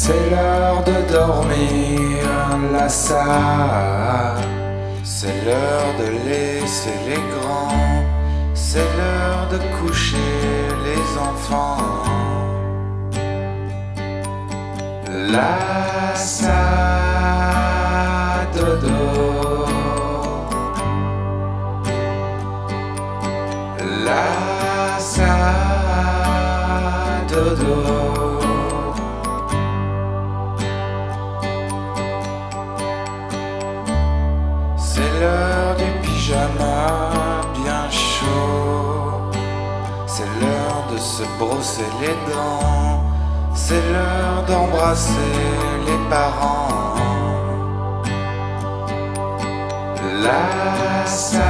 C'est l'heure de dormir, la ça. C'est l'heure de laisser les grands. C'est l'heure de coucher les enfants. La ça, dodo. La ça, dodo. C'est l'heure du pyjama bien chaud. C'est l'heure de se brosser les dents. C'est l'heure d'embrasser les parents. La ça,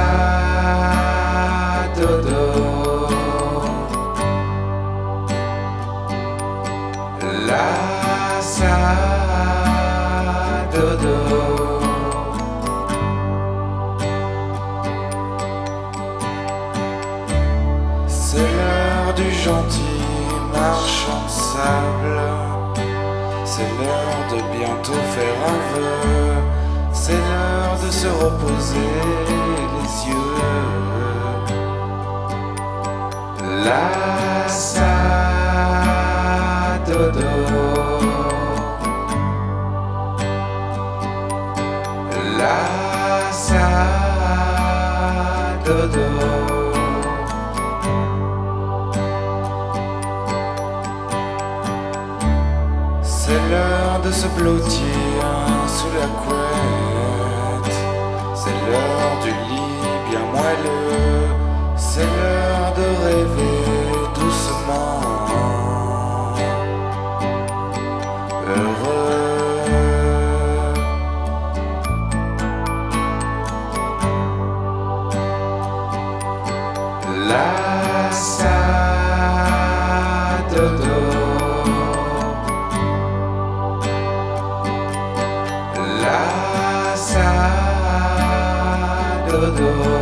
dodo. La ça, dodo. C'est l'heure du gentil marchand de sable. C'est l'heure de bientôt faire un vœu. C'est l'heure de se reposer les yeux. La ça, dodo. La ça, dodo. C'est l'heure de se blottir sous la couette. C'est l'heure du lit bien moelleux. C'est l'heure de rêver doucement. Heureux. La ça, dodo. La ça, dodo.